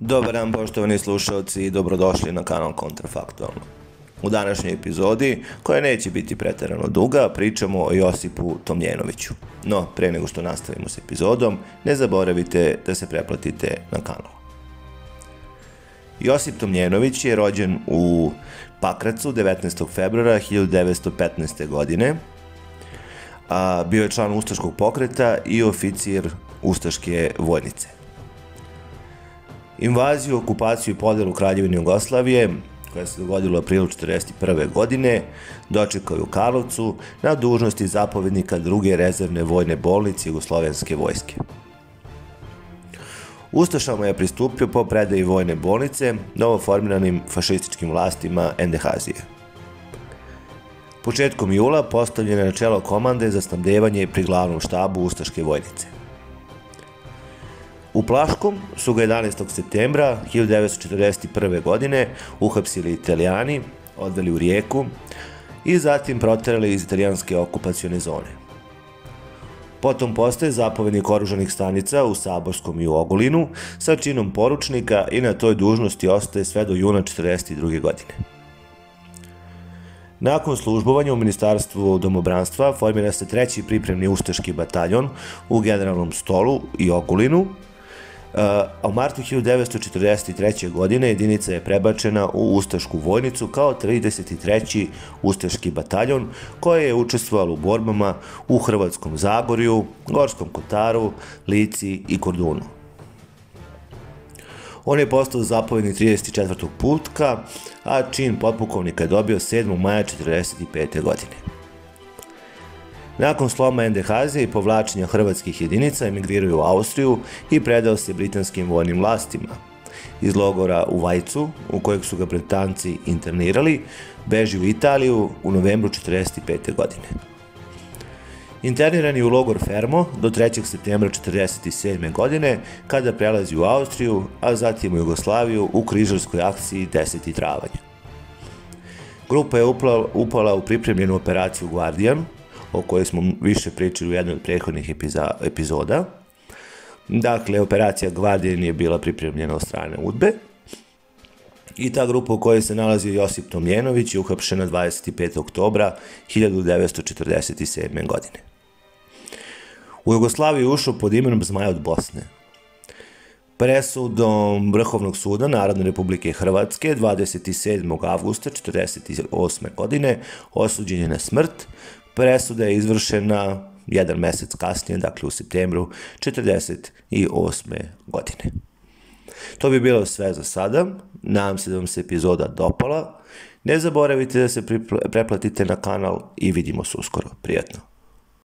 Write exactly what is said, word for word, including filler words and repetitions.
Dobar dan, poštovani slušalci, i dobrodošli na kanal Kontrafaktualno. U današnjoj epizodi, koja neće biti preterano duga, pričamo o Josipu Tomljenoviću. No, pre nego što nastavimo s epizodom, ne zaboravite da se pretplatite na kanal. Josip Tomljenović je rođen u Pakracu devetnaestog februara hiljadu devetsto petnaeste. godine. A, bio je član ustaškog pokreta i oficir ustaške vojnice. Invaziju, okupaciju i podelu Kraljevine Jugoslavije, koja se dogodila u aprilu četrdeset prve. godine, dočekao je u Karlovcu na dužnosti zapovednika druge rezervne vojne bolnice Jugoslovenske vojske. Ustašama je pristupio po predaji vojne bolnice novoformiranim fašističkim vlastima Endehazije. Početkom jula postavljen je na čelo komande za snabdevanje pri glavnom štabu ustaške vojnice. U Plaškom su ga jedanaestog septembra hiljadu devetsto četrdeset prve. godine uhapsili Italijani, odveli u Rijeku i zatim proterali iz italijanske okupacione zone. Potom postaje zapovednik oružanih stanica u Saborskom i u Ogulinu sa činom poručnika i na toj dužnosti ostaje sve do juna četrdeset druge. godine. Nakon službovanja u Ministarstvu domobranstva formira se treći pripremni ustaški bataljon u Generalnom Stolu i Ogulinu, a u martu hiljadu devetsto četrdeset treće. godine jedinica je prebačena u ustašku vojnicu kao trideset treći ustaški bataljon koji je učestvovao u borbama u Hrvatskom Zagorju, Gorskom Kotaru, Lici i Kordunu. On je postao zapovednik trideset četvrtog putka, a čin potpukovnika je dobio sedmog maja četrdeset pete. godine. Nakon sloma Endehazije i povlačenja hrvatskih jedinica emigriraju u Austriju i predao se britanskim vojnim vlastima. Iz logora u Vajcu, u kojeg su ga Britanci internirali, beži u Italiju u novembru četrdeset pete. godine. Interniran je u logor Fermo do trećeg septembra četrdeset sedme. godine, kada prelazi u Austriju, a zatim u Jugoslaviju u križarskoj akciji deseti travanj. Grupa je upala u pripremljenu operaciju Guardian, o kojoj smo više pričali u jednoj od prethodnih epizoda. Dakle, operacija Guardian je bila pripremljena od strane UDBE i ta grupa u kojoj se nalazio Josip Tomljenović je uhapšena dvadeset petog oktobra hiljadu devetsto četrdeset sedme. godine. U Jugoslaviju je ušao pod imenom Zmaj od Bosne. Presudom Vrhovnog suda Narodne Republike Hrvatske dvadeset sedmog avgusta četrdeset osme. godine osuđen je na smrt. Presuda je izvršena jedan mesec kasnije, dakle u septembru četrdeset osme. godine. To bi bilo sve za sada. Nadam se da vam se epizoda dopala. Ne zaboravite da se pretplatite na kanal i vidimo se uskoro. Prijatno!